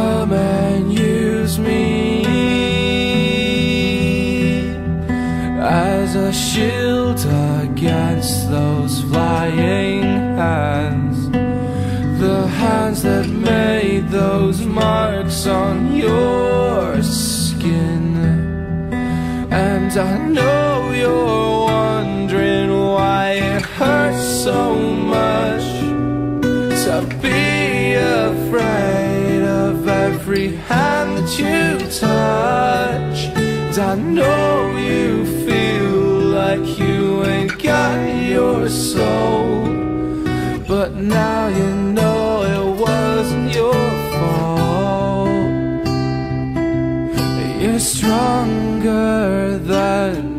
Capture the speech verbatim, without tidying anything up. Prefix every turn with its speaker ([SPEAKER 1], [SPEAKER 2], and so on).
[SPEAKER 1] come and use me as a shield against those flying hands, the hands that made those marks on your skin. And I know you're wondering why it hurts so much to be afraid of every hand that you touch. And I know you feel like you ain't got your soul, but now you know it wasn't your fault. You're stronger than